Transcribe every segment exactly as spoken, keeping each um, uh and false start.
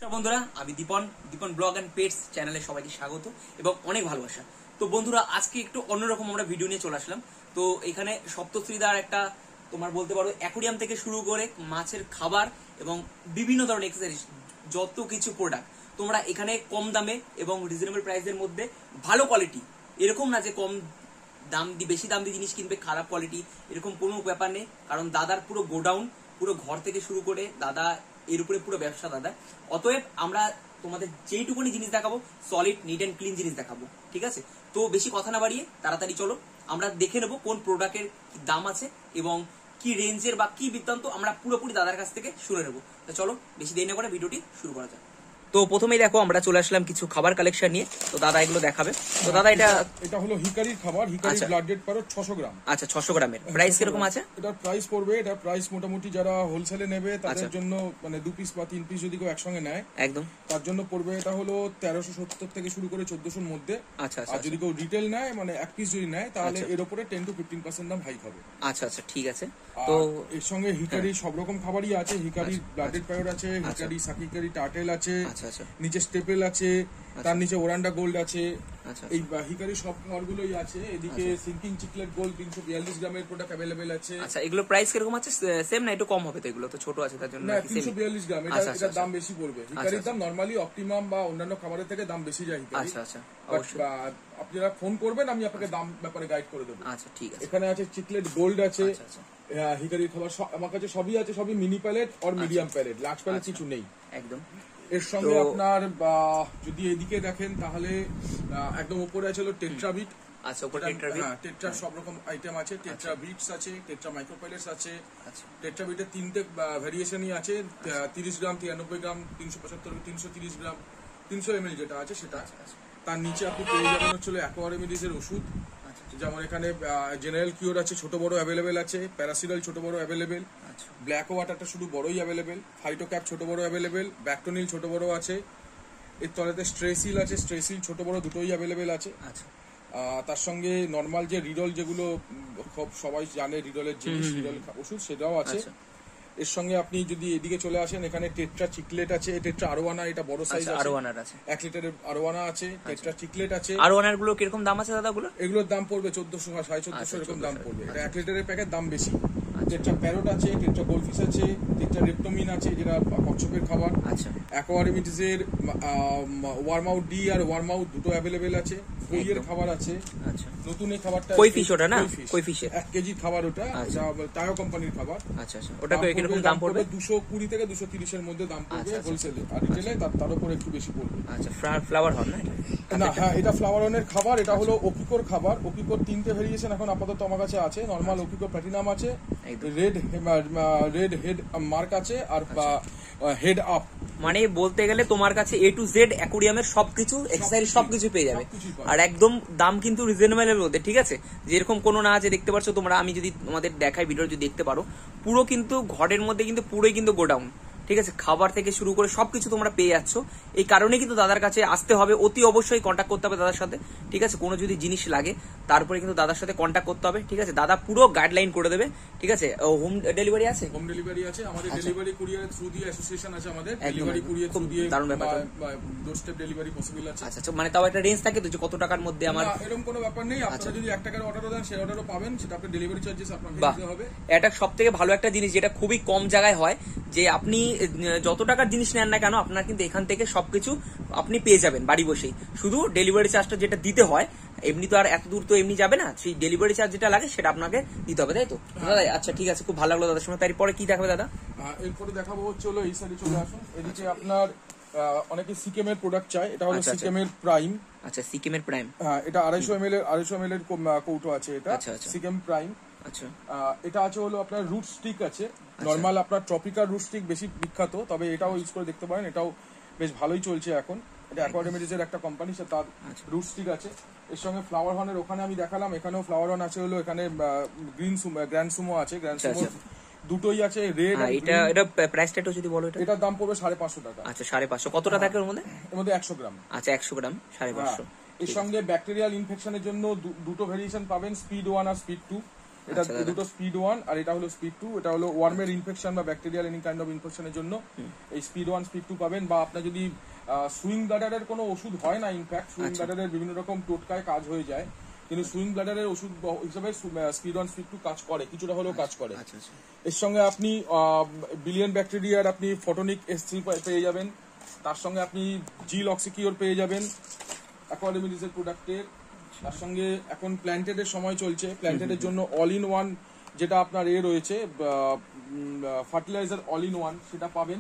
বন্ধুরা, আমি Dipan Dipan blog and pets চ্যানেলে সবাইকে স্বাগত এবং অনেক ভালোবাসা। তো বন্ধুরা, আজকে একটু অন্যরকম আমরা ভিডিও নিয়ে চলে আসলাম। তো এখানে সপ্তশ্রীদার একটা তোমার বলতে পারো অ্যাকোরিয়াম থেকে শুরু করে মাছের খাবার এবং বিভিন্ন ধরনের এক্সেসরিজ যত কিছু প্রোডাক্ট তোমরা এখানে কম দামে এবং রিজনেবল প্রাইসের মধ্যে ভালো কোয়ালিটি, এরকম না যে কম দাম দিয়ে বেশি দাম দিয়ে জিনিস কিনবে খারাপ কোয়ালিটি, এরকম কোনো ব্যাপার নেই। কারণ দাদার পুরো গোডাউন, পুরো ঘর থেকে শুরু করে দাদা এর উপরে পুরো ব্যবসা দাদা। অতএব আমরা তোমাদের যেইটুকুনি জিনিস দেখাবো সলিড নিট এন্ড ক্লিন জিনিস দেখাবো, ঠিক আছে? তো বেশি কথা না বাড়িয়ে তাড়াতাড়ি চলো আমরা দেখে নেবো কোন প্রোডাক্টের কি দাম আছে এবং কি রেঞ্জের বা কি বৃত্তান্ত আমরা পুরোপুরি দাদার কাছ থেকে শুনে নেবো। তো চলো বেশি দেরি না করে ভিডিওটি শুরু করা যাক। তো প্রথমেই দেখো আমরা চলে আসলাম কিছু খাবার কালেকশন নিয়ে। তো দাদা এগুলো দেখাবে। তো দাদা এটা এটা হলো হিকারির খাবার, হিকারি ব্লাড ডেড পারো ছশো গ্রাম। আচ্ছা, ছশো গ্রামের প্রাইস কিরকম আছে? এটার প্রাইস পড়বে, এটা প্রাইস মোটামুটি যারা হোলসেলে নেবে তাদের জন্য, মানে দু পিস বা তিন পিস যদি কেউ একসঙ্গে নেয় একদম তার জন্য পড়বে এটা হলো তেরোশো সত্তর থেকে শুরু করে চোদ্দশোর মধ্যে। আচ্ছা, আর যদি কেউ রিটেল নেয়, মানে এক পিস যদি নেয়, তাহলে এর উপরে টেন টু ফিফটিন পার্সেন্ট দাম হাই হবে। আচ্ছা আচ্ছা, ঠিক আছে। তো এর সঙ্গে হিকারি সব রকম খাবারই আছে। হিকারি ব্লাড ডেড পায়োর আছে, হিকারি সাকিকারি টার্টেল আছে, নিচে স্টেপেল আছে, তার নিচে ওরান্ডা গোল্ড আছে। এই হিকারি সব খাবারগুলোই আছে। এদিকে সিঙ্কিং চিকলেট গোল্ড তিনশো বিয়াল্লিশ গ্রামের প্রোডাক্ট অ্যাভেলেবেল আছে। আচ্ছা, এগুলো প্রাইস কিরকম আছে? সেম না একটু কম হবে? তো এগুলো তো ছোট আছে তার জন্য না, তিনশো বিয়াল্লিশ গ্রাম, এটা এটার দাম বেশি পড়বে। হিকারির দাম নরমালি অপটিমাম বা অন্যান্য খাবারের থেকে দাম বেশি যায় হিকারি। আচ্ছা আচ্ছা, আপনারা ফোন করবেন, আমি আপনাকে দাম ব্যাপারে গাইড করে দেবো। আচ্ছা, ঠিক আছে। এখানে আছে চিকলেট গোল্ড আছে, হিকারির খাবার আমার কাছে সবই আছে, সবই মিনি প্যালেট আর মিডিয়াম প্যালেট, লার্জ প্যালেট কিছু নেই একদম। এর সঙ্গে আপনার যদি এদিকে দেখেন তাহলে একদম উপরে আছে হলো টেট্রাবিট। আচ্ছা, উপরে টেট্রাবিট, হ্যাঁ, টেট্রা সব রকম আইটেম আছে। টেট্রা বিটস আছে, টেট্রা মাইক্রো প্যালেটস আছে। টেট্রাবিটের তিনটে ভেরিয়েশনই আছে, তিরিশ গ্রাম, তিরানব্বই গ্রাম, তিনশো পঁচাত্তর, তিনশো তিরিশ গ্রাম, তিনশো এমএল যেটা আছে সেটা। তার নিচে আপনি পেয়ে যাবেন হচ্ছে অ্যাকোয়া রেমেডিসের ওষুধ, যেমন এখানে জেনারেল কিওর আছে, ছোট বড় অ্যাভেলেবেল আছে, প্যারাসিডল ছোট বড় অ্যাভেলেবেল, ব্ল্যাক ওয়াটারটা শুধু বড়ই অ্যাভেলেবেল, ফাইটোক্যাপ ছোট বড় অ্যাভেলেবেল, ব্যাকটোনিল ছোট বড় আছে, এর তলাতে স্ট্রেসিল আছে, স্ট্রেসিল ছোট বড় দুটোই অ্যাভেলেবেল আছে। তার সঙ্গে নর্মাল যে রিডল, যেগুলো খুব সবাই জানে রিডলের জিনিস, রিডল ওষুধ, সেটাও আছে। এর সঙ্গে আপনি যদি এদিকে চলে আসেন, এখানে টেট্রা চিকলেট আছে, টেট্রা আরোয়ানা, এটা বড় সাইজ আছে, আরোয়ানার আছে এক লিটারের আরোয়ানা আছে, টেট্রা চিকলেট আছে। আরোয়ানার গুলো কিরকম দাম আছে দাদা? গুলো এগুলোর দাম পড়বে চোদ্দশো, সাড়ে চোদ্দশো এরকম দাম পড়বে। এটা এক লিটারের প্যাকেট, দাম বেশি। টেট্রা প্যারোট আছে, টেট্রা গোল্ডফিশ আছে, টেট্রা রেপ্টোমিন আছে, যেটা কচ্ছপের খাবার। আচ্ছা, অ্যাকোয়া রেমেডিসের ওয়ার্ম আউট ডি আর ওয়ার্ম আউট দুটো অ্যাভেলেবেল আছে। কইয়ের খাবার আছে। আচ্ছা, নতুন এই খাবারটা কই ফিশ, ওটা না? কই ফিশের এক কেজি খাবার, ওটা টায়ো কোম্পানির খাবার। আচ্ছা আচ্ছা, ওটা কিরকম দাম পড়বে? দুশো কুড়ি থেকে দুশো তিরিশের মধ্যে দাম পড়বে হোলসেলে, আর রিটেলে তার উপরে একটু বেশি পড়বে। আচ্ছা, ফ্লাওয়ার হর্ন না? না, হ্যাঁ, এটা ফ্লাওয়ার হর্নের খাবার। এটা হলো ওকিকোর খাবার। ওকিকোর তিনটে ভেরিয়েশন এখন আপাতত আমার কাছে আছে। নর্মাল ওকিকো প্ল্যাটিনাম আছে, রেড রেড হেড মার্ক আছে, আর হেড আপ। মানে বলতে গেলে তোমার কাছে এ টু জেড অ্যাকোরিয়ামের সবকিছু, এক্সেসরিজ সবকিছু পেয়ে যাবে, আর একদম দাম কিন্তু রিজনেবল এর মধ্যে, ঠিক আছে? যেরকম কোনো না আছে, দেখতে পাচ্ছ তোমরা, আমি যদি তোমাদের দেখাই ভিডিও যদি দেখতে পারো, পুরো কিন্তু ঘরের মধ্যে কিন্তু পুরোই কিন্তু গোডাউন, ঠিক আছে? খাবার থেকে শুরু করে সবকিছু তোমরা পেয়ে যাচ্ছ। এই কারণে কিন্তু দাদার কাছে আসতে হবে, অতি অবশ্যই কন্ট্যাক্ট করতে হবে দাদার সাথে, ঠিক আছে? কোনো যদি জিনিস লাগে তারপরে কিন্তু দাদার সাথে কন্ট্যাক্ট করতে হবে, ঠিক আছে? দাদা পুরো গাইডলাইন করে দেবে, ঠিক আছে? হোম ডেলিভারি আছে, হোম ডেলিভারি আছে আমাদের। ডেলিভারি কুরিয়ার থ্রু দিয়ে অ্যাসোসিয়েশন আছে আমাদের, ডেলিভারি কুরিয়ার থ্রু দিয়ে দারুণ ব্যাপার, ডোর স্টেপ ডেলিভারি পসিবল আছে। আচ্ছা আচ্ছা, মানে তাও একটা রেঞ্জ থাকে তো যে কত টাকার মধ্যে আমার? এরকম কোনো ব্যাপার নেই, আপনারা যদি এক টাকার অর্ডারও দেন সেই অর্ডারও পাবেন, সেটা আপনার ডেলিভারি চার্জেস আপনাকে দিতে হবে। এটা সবথেকে ভালো একটা জিনিস, যেটা খুবই কম জায়গায় হয়, যে আপনি যত টাকার জিনিস নেন না কেন, আপনার কিন্তু এখান থেকে সবকিছু আপনি পেয়ে যাবেন বাড়ি বসেই। শুধু ডেলিভারি চার্জটা যেটা দিতে হয়, এমনি তো আর এত দূর তো এমনি যাবে না, সেই ডেলিভারি চার্জ যেটা লাগে সেটা আপনাকে দিতে হবে, তাই তো দাদা? আচ্ছা, ঠিক আছে, খুব ভালো লাগলো দাদার সঙ্গে। তারপরে কি দেখাবে দাদা? এরপরে দেখাবো হচ্ছে হলো এই সাইডে চলে আসুন। এদিকে আপনার অনেকে সিকেমের প্রোডাক্ট চায়, এটা হলো সিকেমের প্রাইম। আচ্ছা, সিকেমের প্রাইম, হ্যাঁ, এটা আড়াইশো এম এল এর আড়াইশো এম এল এর কৌটো আছে, এটা সিকেম প্রাইম। আচ্ছা, এটা আছে হলো আপনার রুট স্টিক আছে। নর্মাল আপনার ট্রপিক্যাল রুট স্টিক বেশি বিখ্যাত, তবে এটাও ইউজ করে দেখতে পারেন, এটাও বেশ ভালোই চলছে এখন। এটা অ্যাকোয়া রেমেডিসের একটা কোম্পানি, সে তার রুট স্টিক আছে। এর সঙ্গে ফ্লাওয়ার হর্নের ওখানে আমি দেখালাম, এখানেও ফ্লাওয়ার হর্ন আছে হলো, এখানে গ্রিন সুমো, গ্র্যান্ড সুমো আছে, গ্র্যান্ড সুমো দুটোই আছে, রেড। এটা এটা প্রাইসটা একটু যদি বলো। এটা এটার দাম পড়বে সাড়ে পাঁচশো টাকা। আচ্ছা, সাড়ে পাঁচশো। কতটা থাকে ওর মধ্যে? এর মধ্যে একশো গ্রাম। আচ্ছা, একশো গ্রাম সাড়ে পাঁচশো। এর সঙ্গে ব্যাকটেরিয়াল ইনফেকশনের জন্য দুটো ভেরিয়েশন পাবেন, স্পিড ওয়ান আর স্পিড টু। এটা দুটো স্পিড ওয়ান আর এটা হলো স্পিড টু। এটা হলো ওয়ার্মের ইনফেকশন বা ব্যাকটেরিয়াল এনি কাইন্ড অফ ইনফেকশনের জন্য এই স্পিড ওয়ান স্পিড টু পাবেন। বা আপনার যদি সুইং ব্লাডারের কোনো ওষুধ হয় না, ইনফ্যাক্ট সুইং ব্লাডারের বিভিন্ন রকম টোটকায় কাজ হয়ে যায়, কিন্তু সুইং ব্লাডারের ওষুধ হিসেবে স্পিড ওয়ান স্পিড টু কাজ করে, কিছুটা হলেও কাজ করে। এর সঙ্গে আপনি বিলিয়ন ব্যাকটেরিয়ার আপনি ফটোনিক এস থ্রি পেয়ে যাবেন, তার সঙ্গে আপনি জিল অক্সিকিওর পেয়ে যাবেন অ্যাকোয়াডেমিলিসের প্রোডাক্টের। তার সঙ্গে এখন প্ল্যান্টেডের সময় চলছে, প্ল্যান্টেডের জন্য অল ইন ওয়ান যেটা আপনার এ রয়েছে ফার্টিলাইজার অল ইন ওয়ান, সেটা পাবেন।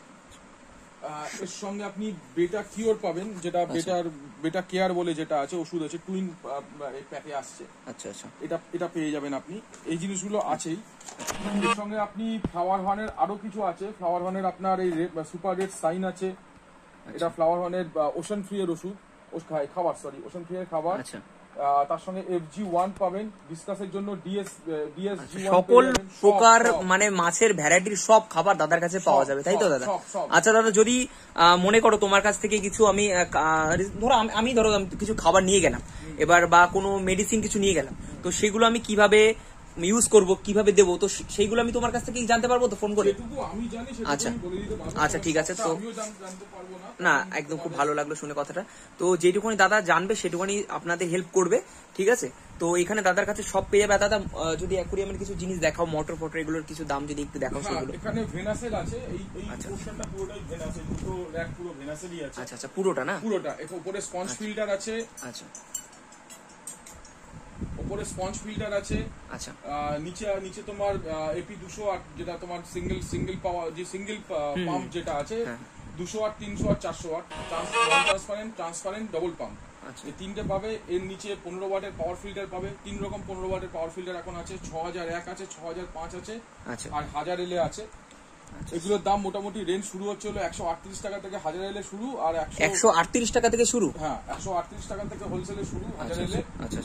এর সঙ্গে আপনি বেটা কিওর পাবেন, যেটা বেটার বেটা কেয়ার বলে যেটা আছে ওষুধ আছে, টুইন প্যাকে আসছে। আচ্ছা আচ্ছা, এটা এটা পেয়ে যাবেন আপনি। এই জিনিসগুলো আছেই। এর সঙ্গে আপনি ফ্লাওয়ার হর্নের আরো কিছু আছে। ফ্লাওয়ার হর্নের আপনার এই সুপার রেড সাইন আছে, এটা ফ্লাওয়ার হর্নের ওশান ফ্রি এর ওষুধ, খাবার সরি ওশান ফ্রি এর খাবার। তার সঙ্গে এফজি ওয়ান পাবেন ডিসকাসের জন্য, ডিএস ডিএস সকল প্রকার মানে মাছের ভ্যারাইটির সব খাবার দাদার কাছে পাওয়া যাবে, তাই তো দাদা? আচ্ছা দাদা, যদি মনে করো তোমার কাছ থেকে কিছু আমি ধরো আমি ধরো কিছু খাবার নিয়ে গেলাম এবার, বা কোনো মেডিসিন কিছু নিয়ে গেলাম, তো সেগুলো আমি কিভাবে ইউজ করবো, কিভাবে দেবো, তো সেইগুলো আমি তোমার কাছ থেকে জানতে পারবো তো ফোন করে? আচ্ছা আচ্ছা ঠিক আছে। তো না, একদম খুব ভালো লাগলো শুনে কথাটা। তো যেটুকুনি দাদা জানবে সেটুকুনি আপনাদের হেল্প করবে, ঠিক আছে? তো এখানে দাদার কাছে সব পেয়ে যাবে। দাদা যদি অ্যাকুরিয়ামের কিছু জিনিস দেখাও, মোটর ফটোর এগুলোর কিছু দাম যদি একটু দেখাও সেগুলো। এখানে ভেনাসেল আছে, এই এই পোরশনটা পুরোটাই ভেনাসেল, দুটো র‍্যাক পুরো ভেনাসেলই আছে। আচ্ছা আচ্ছা, পুরোটা না? পুরোটা। এর উপরে স্পঞ্জ ফিল্টার আছে। আচ্ছা, উপরে স্পঞ্জ ফিল্টার আছে। আচ্ছা, নিচে নিচে তোমার এপি দুশো আট যেটা তোমার সিঙ্গেল সিঙ্গেল পাওয়ার যে সিঙ্গেল পাম্প যেটা আছে, দুশো আট তিনশো আট চারশো আট ট্রান্সপারেন্ট ট্রান্সপারেন্ট ডবল পাম্প, এই তিনটে পাবে। এর নিচে পনেরো ওয়াটের পাওয়ার ফিল্টার পাবে। তিন রকম পনেরো ওয়াটের পাওয়ার ফিল্টার এখন আছে, ছ হাজার এক আছে, ছ হাজার পাঁচ আছে, আর হাজার এলে আছে। এগুলোর দাম মোটামুটি রেঞ্জ শুরু হচ্ছে হলো একশো আটত্রিশ টাকা থেকে, হাজার এলে শুরু। আর একশো আটত্রিশ টাকা থেকে শুরু? হ্যাঁ, একশো আটত্রিশ টাকা থেকে হোলসেলে শুরু, হাজার এলে।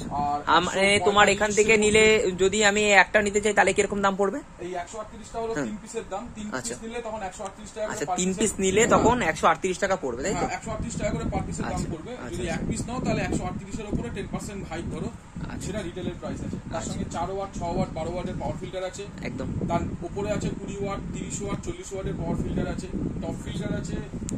আর মানে তোমার এখান থেকে নিলে যদি আমি একটা নিতে চাই তাহলে কিরকম দাম পড়বে? এই একশো আটত্রিশ টাকা হলো তিন পিসের দাম। তিন পিস নিলে তখন একশো আটত্রিশ টাকা। আচ্ছা, তিন পিস নিলে তখন একশো আটত্রিশ টাকা পড়বে, তাই তো? একশো আটত্রিশ টাকা করে পার পিসের দাম পড়বে। যদি এক পিস নাও তাহলে একশো আটত্রিশ এর উপরে টেন পার্সেন্ট হাইক ধরো, সেটা রিটেলের প্রাইস আছে। তার সঙ্গে চার ওয়াট, ছ ওয়াট, বারো ওয়াটের পাওয়ার ফিল্টার আছে একদম। তার উপরে আছে কুড়ি ওয়াট, তিরিশ ওয়াট, চল্লিশ ওয়াটের পাওয়ার ফিল্টার আছে। টপ ফিল্টার আছে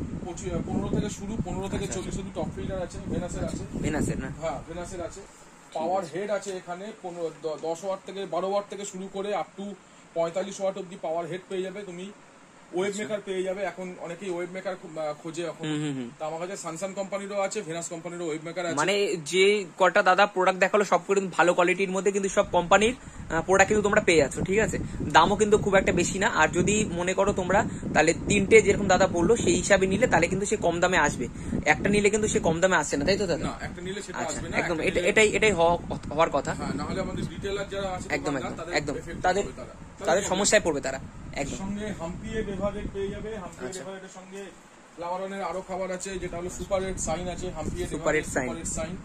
পনেরো থেকে শুরু, পনেরো থেকে চল্লিশ অব্দি টপ ফিল্টার আছে। ভেনাসের আছে, ভেনাসের না? হ্যাঁ, ভেনাসের আছে। পাওয়ার হেড আছে এখানে দশ ওয়াট থেকে বারো ওয়াট থেকে শুরু করে আপ টু পঁয়তাল্লিশ ওয়াট অব্দি পাওয়ার হেড পেয়ে যাবে তুমি। ওয়েব মেকার পেয়ে যাবে, এখন অনেকেই ওয়েব মেকার খোঁজে এখন। তা আমার কাছে সানসান কোম্পানিরও আছে, ভেনাস কোম্পানিরও ওয়েব মেকার আছে। মানে যে কটা দাদা প্রোডাক্ট দেখালো সব কিন্তু ভালো কোয়ালিটির মধ্যে, কিন্তু সব কোম্পানির প্রোডাক্ট কিন্তু তোমরা পেয়ে যাচ্ছ, ঠিক আছে? দামও কিন্তু খুব একটা বেশি না। আর যদি মনে করো তোমরা তাহলে তিনটে যেরকম দাদা বললো সেই হিসাবে নিলে তাহলে কিন্তু সে কম দামে আসবে। একটা নিলে কিন্তু সে কম দামে আসছে না, তাই তো দাদা? একটা নিলে সেটা আসবে না একদম, এটাই এটাই হওয়ার কথা। না হলে আমাদের রিটেলার যারা আছে একদম একদম তাদের তাদের সমস্যায় পড়বে তারা। একদম। সঙ্গে হাম্পিয়েড এভারেট পেয়ে যাবে। হাম্পিয়েড এভারেটের সঙ্গে ফ্লাওয়ার অনের আরো খাবার আছে, যেটা হলো সুপার রেড সাইন আছে। হাম্পিয়েড সুপার রেড সাইন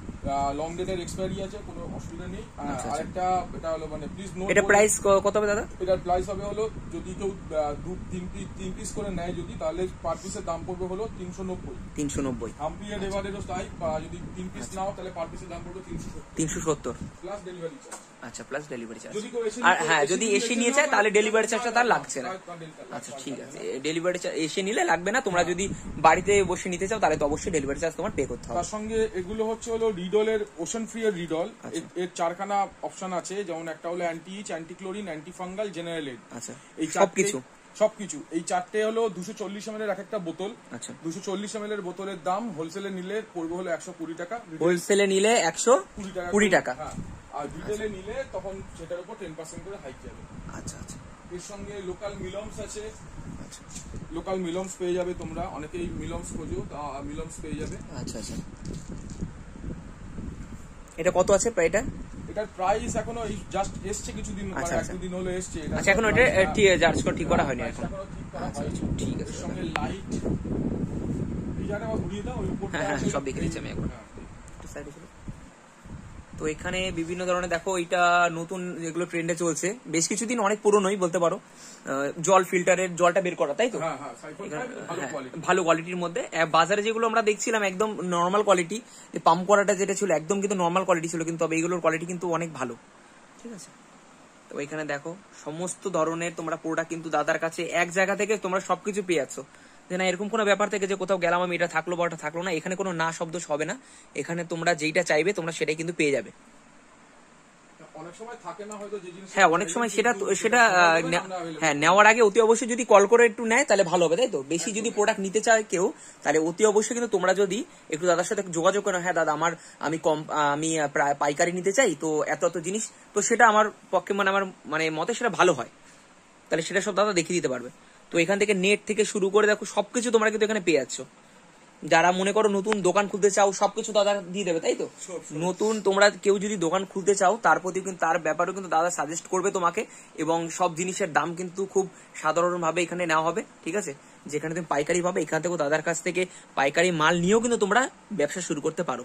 লং ডেটের এক্সপায়ারি আছে, কোনো অসুবিধা নেই। আর একটা এটা হলো মানে প্লিজ নোট, এটা প্রাইস কত হবে দাদা? এটার প্রাইস হবে হলো যদি কেউ দু তিন পিস তিন পিস করে নেয় যদি, তাহলে পার পিসের দাম পড়বে হলো তিনশো নব্বই। তিনশো নব্বই হাম্পিয়েড এভারেটও তাই, যদি তিন পিস নাও তাহলে পার পিসের দাম পড়বে তিনশো তিনশো সত্তর প্লাস ডেলিভারি চার্জ। আচ্ছা, প্লাস ডেলিভারি চার্জ। আর হ্যাঁ, যদি এসে নিয়ে যায় তাহলে ডেলিভারি চার্জটা তার লাগছে না। আচ্ছা ঠিক আছে, ডেলিভারি চার্জ এসে নিলে লাগবে না। তোমরা যদি বাড়িতে বসে নিতে চাও তাহলে তো অবশ্যই ডেলিভারি চার্জ তোমার পে করতে হবে। তার সঙ্গে এগুলো হচ্ছে হলো রিডলের ওশান ফ্রি এর রিডল। এর চারখানা অপশন আছে, যেমন একটা হলো anti itch, anti chlorine, anti fungal, general aid. আচ্ছা, এই সবকিছু সবকিছু এই চারটে হলো দুশো চল্লিশ এম এল এর এক একটা বোতল। আচ্ছা, দুশো চল্লিশ এম এল এর বোতলের দাম হোলসেলে নিলে পড়বে হলো একশো কুড়ি টাকা। হোলসেলে নিলে একশো কুড়ি টাকা, আর রিটেলে নিলে তখন সেটার উপর টেন পার্সেন্ট করে হাইক যাবে। আচ্ছা আচ্ছা। এর সঙ্গে লোকাল মিলমস আছে। আচ্ছা, লোকাল মিলমস পেয়ে যাবে তোমরা, অনেকেই মিলমস খোঁজো, মিলমস পেয়ে যাবে। আচ্ছা আচ্ছা। এটা কত আছে এটা? এটার প্রাইস এখনো জাস্ট এসছে কিছুদিন, মানে এক দুদিন হলো এসছে। আচ্ছা, এখনো এটা চার্জ করে ঠিক করা হয়নি এখন। আচ্ছা ঠিক আছে। এর সঙ্গে লাইট এই জায়গাটা আবার ঘুরিয়ে দাও, ওই উপরটা হ্যাঁ সব দেখে দিচ্ছি আমি এখন। তো এখানে বিভিন্ন ধরনের দেখো, এটা নতুন যেগুলো ট্রেন্ডে চলছে, বেশ কিছুদিন অনেক পুরনোই বলতে পারো, জল ফিল্টারের জলটা বের করা, তাই তো? ভালো কোয়ালিটির মধ্যে। বাজারে যেগুলো আমরা দেখছিলাম একদম নর্মাল কোয়ালিটি, পাম্প করাটা যেটা ছিল একদম কিন্তু নর্মাল কোয়ালিটি ছিল, কিন্তু তবে এইগুলোর কোয়ালিটি কিন্তু অনেক ভালো, ঠিক আছে। তো এখানে দেখো সমস্ত ধরনের তোমরা প্রোডাক্ট কিন্তু দাদার কাছে এক জায়গা থেকে তোমরা সবকিছু পেয়ে যাচ্ছ, যে না এরকম কোনো ব্যাপার থেকে যে কোথাও গেলাম আমি এটা থাকলো বা ওটা থাকলো না, এখানে কোনো না শব্দ হবে না, এখানে তোমরা যেইটা চাইবে তোমরা সেটাই কিন্তু পেয়ে যাবে। হ্যাঁ অনেক সময় সেটা সেটা হ্যাঁ নেওয়ার আগে অতি অবশ্যই যদি কল করে একটু নেয় তাহলে ভালো হবে, তাই তো? বেশি যদি প্রোডাক্ট নিতে চায় কেউ তাহলে অতি অবশ্যই কিন্তু তোমরা যদি একটু দাদার সাথে যোগাযোগ করো, হ্যাঁ দাদা আমার আমি কম আমি পাইকারি নিতে চাই তো এত এত জিনিস, তো সেটা আমার পক্ষে মানে আমার মানে মতে সেটা ভালো হয়, তাহলে সেটা সব দাদা দেখিয়ে দিতে পারবে। তো এখান থেকে নেট থেকে শুরু করে দেখো সবকিছু তোমরা কিন্তু এখানে পেয়ে যাচ্ছ। যারা মনে করো নতুন দোকান খুলতে চাও সবকিছু দাদা দিয়ে দেবে, তাই তো? নতুন তোমরা কেউ যদি দোকান খুলতে চাও তার প্রতি কিন্তু তার ব্যাপারেও কিন্তু দাদা সাজেস্ট করবে তোমাকে, এবং সব জিনিসের দাম কিন্তু খুব সাধারণ ভাবে এখানে নেওয়া হবে, ঠিক আছে? যেখানে তুমি পাইকারি পাবে এখান থেকেও দাদার কাছ থেকে পাইকারি মাল নিয়েও কিন্তু তোমরা ব্যবসা শুরু করতে পারো।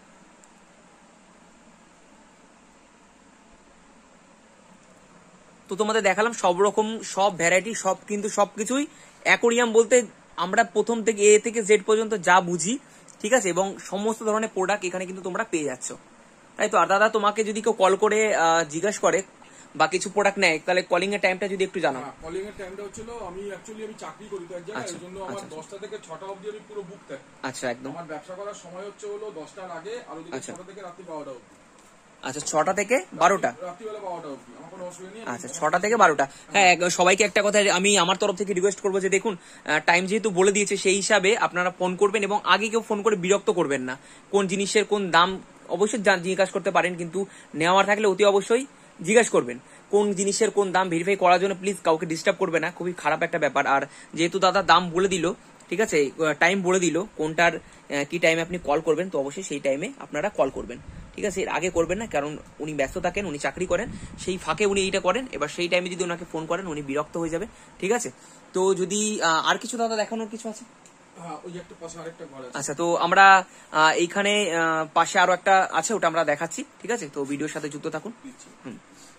তো তোমাদের দেখালাম সব রকম সব ভ্যারাইটি সব কিন্তু সবকিছুই অ্যাকোরিয়াম বলতে আমরা প্রথম থেকে এ থেকে জেড পর্যন্ত যা বুঝি, ঠিক আছে? এবং সমস্ত ধরনের প্রোডাক্ট এখানে কিন্তু তোমরা পেয়ে যাচ্ছ, তাই তো? আর দাদা তোমাকে যদি কেউ কল করে জিজ্ঞাসা করে বা কিছু প্রোডাক্ট নেয় তাহলে কলিং এর টাইমটা যদি একটু জানাও। কলিং এর টাইমটা হচ্ছিল আমি অ্যাকচুয়ালি আমি চাকরি করি তো এক জায়গায়, এর জন্য আমার দশটা থেকে ছটা অবধি আমি পুরো বুক থাকি। আচ্ছা একদম। আমার ব্যবসা করার সময় হচ্ছে হলো দশটার আগে আর ওদিকে ছটা থেকে রাত্রি বারোটা অবধি। আচ্ছা ছটা থেকে বারোটা রাত্রিবেলা বারোটা অবধি আমার কোনো অসুবিধা নেই। আচ্ছা ছটা থেকে বারোটা। হ্যাঁ সবাইকে একটা কথা আমি আমার তরফ থেকে রিকোয়েস্ট করবো যে দেখুন টাইম যেহেতু বলে দিয়েছে সেই হিসাবে আপনারা ফোন করবেন, এবং আগে কেউ ফোন করে বিরক্ত করবেন না। কোন জিনিসের কোন দাম অবশ্যই জিজ্ঞাসা করতে পারেন, কিন্তু নেওয়ার থাকলে অতি অবশ্যই জিজ্ঞাসা করবেন কোন জিনিসের কোন দাম ভেরিফাই করার জন্য প্লিজ কাউকে ডিস্টার্ব করবে না, খুবই খারাপ একটা ব্যাপার। আর যেহেতু দাদা দাম বলে দিল, ঠিক আছে, টাইম বলে দিল কোনটার কি টাইমে আপনি কল করবেন, তো অবশ্যই সেই টাইমে আপনারা কল করবেন, ঠিক আছে? এর আগে করবেন না, কারণ উনি ব্যস্ত থাকেন, উনি চাকরি করেন, সেই ফাঁকে উনি এইটা করেন। এবার সেই টাইমে যদি ওনাকে ফোন করেন উনি বিরক্ত হয়ে যাবে, ঠিক আছে? তো যদি আর কিছু দাদা দেখানোর কিছু আছে? আচ্ছা তো আমরা এইখানে পাশে আরো একটা আছে, ওটা আমরা দেখাচ্ছি, ঠিক আছে? তো ভিডিওর সাথে যুক্ত থাকুন। হুম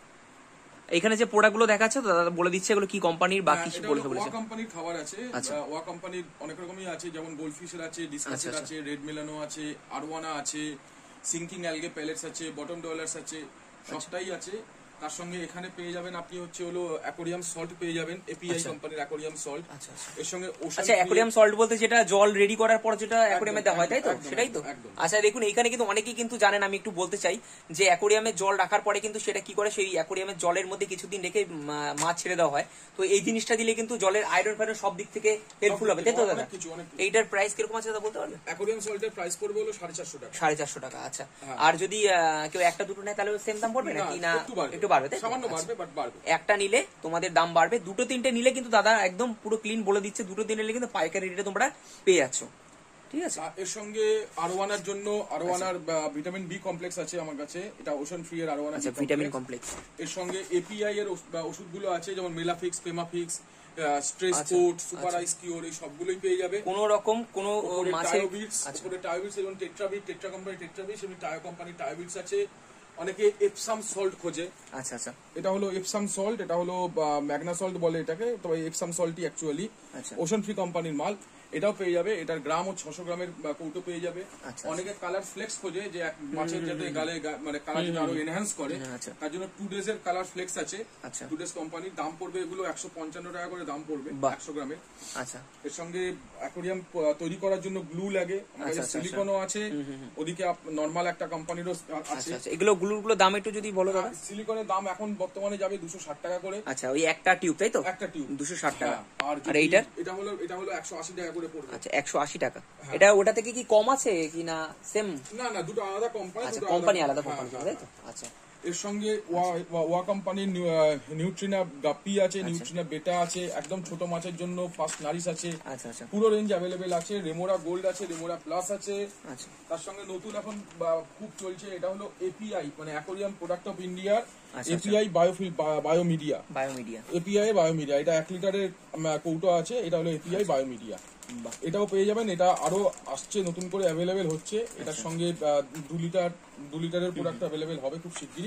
এখানে যে প্রোডাক্ট গুলো দেখাচ্ছে তো দাদা বলে দিচ্ছে এগুলো কি কোম্পানির বা কি বলে বলেছে? ওয়া কোম্পানির খাবার আছে। ওয়া কোম্পানির অনেক রকমই আছে, যেমন গোল্ডফিশের আছে, ডিসকাসের আছে, রেড মেলানো আছে, আরওয়ানা আছে, সিঙ্কিং অ্যালগে প্যালেটস আছে, বটম ডলার্স আছে, সবটাই আছে। তার সঙ্গে এখানে পেয়ে যাবেন আপনি হচ্ছে হলো অ্যাকোরিয়াম সল্ট পেয়ে যাবেন, এপিআই কোম্পানির অ্যাকোরিয়াম সল্ট। এর সঙ্গে আচ্ছা অ্যাকোরিয়াম সল্ট বলতে যেটা জল রেডি করার পর যেটা অ্যাকোরিয়ামে দেওয়া হয়, তাই তো? সেটাই তো? আচ্ছা দেখুন এইখানে কিন্তু অনেকেই কিন্তু জানেন, আমি একটু বলতে চাই যে অ্যাকোরিয়ামে জল রাখার পরে কিন্তু সেটা কি করে সেই অ্যাকোরিয়ামের জলের মধ্যে কিছুদিন রেখে মাছ ছেড়ে দেওয়া হয়, তো এই জিনিসটা দিলে কিন্তু জলের আয়রন ফায়রন সব দিক থেকে হেল্পফুল হবে, তাই তো দাদা? এইটার প্রাইস কিরকম আছে দাদা বলতে পারবে? অ্যাকোরিয়াম সল্টের প্রাইস পড়বে হলো সাড়ে চারশো টাকা। সাড়ে চারশো টাকা। আচ্ছা আর যদি কেউ একটা দুটো নেয় তাহলে সেম দাম পড়বে নাকি না একটু বাড়বে? তাই সামান্য বাড়বে। একটা নিলে তোমাদের দাম বাড়বে, দুটো তিনটে নিলে কিন্তু দাদা একদম পুরো ক্লিন বলে দিচ্ছে, দুটো তিনটে নিলে কিন্তু পাইকারি রেটে তোমরা পেয়ে যাচ্ছ, ঠিক আছে? এর সঙ্গে আরওয়ানার জন্য আরওয়ানার ভিটামিন বি কমপ্লেক্স আছে আমার কাছে, এটা ওশান ফ্রি এর আরওয়ানা ভিটামিন কমপ্লেক্স। এর সঙ্গে এপিআই এর ওষুধগুলো আছে, যেমন Melafix, Pimafix, stress coat, super ice cure, এই সবগুলোই পেয়ে যাবে। কোন রকম কোন মাছের উপরে টায়োবিটস এবং টেট্রাবিট, টেট্রা কোম্পানি টেট্রাবিট এবং টায়ো কোম্পানি টায়োবিটস আছে। অনেকে এপসাম সল্ট খোঁজে। আচ্ছা আচ্ছা এটা হলো এপসাম সল্ট, এটা হলো ম্যাগনা সল্ট বলে এটাকে, তো এপসাম সল্টই অ্যাকচুয়ালি ওশান ফ্রি কোম্পানির মাল, এটাও পেয়ে যাবে। এটার গ্রাম ও ছশো গ্রামের কৌটো পেয়ে যাবে। অনেকে কালার ফ্লেক্স খোঁজে, যে মাছের যাতে গালে মানে কালার যেন আরো এনহ্যান্স করে, তার জন্য টু ডেজ এর কালার ফ্লেক্স আছে। টু ডেজ কোম্পানির দাম পড়বে এগুলো একশো পঞ্চান্ন টাকা করে দাম পড়বে একশো গ্রামের। আচ্ছা এর সঙ্গে অ্যাকোরিয়াম তৈরি করার জন্য গ্লু লাগে, সিলিকনও আছে, ওদিকে নরমাল একটা কোম্পানিরও আছে। এগুলো গ্লুর গুলো দাম একটু যদি বলো দাদা। সিলিকনের দাম এখন বর্তমানে যাবে দুশো ষাট টাকা করে। আচ্ছা ওই একটা টিউব, তাই তো? একটা টিউব দুশো ষাট টাকা। আর এইটা এটা হলো এটা হলো একশো আশি টাকা করে পড়বে। আচ্ছা একশো আশি টাকা। এটা ওটা থেকে কি কম আছে কি না সেম? না না দুটো আলাদা কোম্পানি। আচ্ছা কোম্পানি আলাদা কোম্পানি, তাই তো? আচ্ছা এর সঙ্গে ওয়া কোম্পানির নিউট্রিনা গাপ্পি আছে, নিউট্রিনা বেটা আছে, একদম ছোট মাছের জন্য ফার্স্ট নারিশ আছে। আচ্ছা আচ্ছা পুরো রেঞ্জ অ্যাভেলেবেল আছে। রেমোরা গোল্ড আছে, রেমোরা প্লাস আছে। আচ্ছা তার সঙ্গে নতুন এখন খুব চলছে, এটা হলো এপিআই মানে অ্যাকোরিয়াম প্রোডাক্ট অফ ইন্ডিয়ার API biofil biomedia biomedia API biomedia. এটা এক লিটারের কৌটো আছে, এটা হলো এপিআই বায়োমিডিয়া। এটাও পেয়ে যাবেন, এটা আরো আসছে নতুন করে অ্যাভেলেবেল হচ্ছে। এটার সঙ্গে দু লিটার দু লিটারের প্রোডাক্ট অ্যাভেলেবেল হবে খুব শিগগিরই।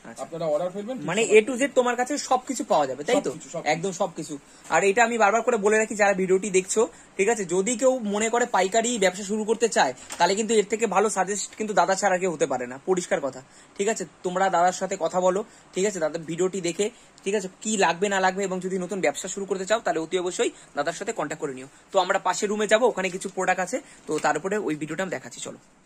আপনারা অর্ডার ফেলবেন। মানে এ টু জেড তোমার কাছে সবকিছু পাওয়া যাবে, তাই তো? সবকিছু, সবকিছু। একদম সবকিছু। আর এটা আমি বারবার করে বলে রাখি, যারা ভিডিওটি দেখছো, ঠিক আছে, যদি কেউ মনে করে পাইকারি ব্যবসা শুরু করতে চায়, তাহলে কিন্তু এর থেকে ভালো সাজেস্ট কিন্তু দাদা ছাড়া কেউ হতে পারে না, পরিষ্কার কথা। ঠিক আছে, তোমরা দাদার সাথে কথা বলো, ঠিক আছে, দাদার ভিডিওটি দেখে, ঠিক আছে, কি লাগবে না লাগবে, এবং যদি নতুন ব্যবসা শুরু করতে চাও তাহলে অতি অবশ্যই দাদার সাথে কন্ট্যাক্ট করে নিও। তো আমরা পাশের রুমে যাবো, ওখানে কিছু প্রোডাক্ট আছে, তো তার উপরে ওই ভিডিওটা আমি দেখাচ্ছি, চলো।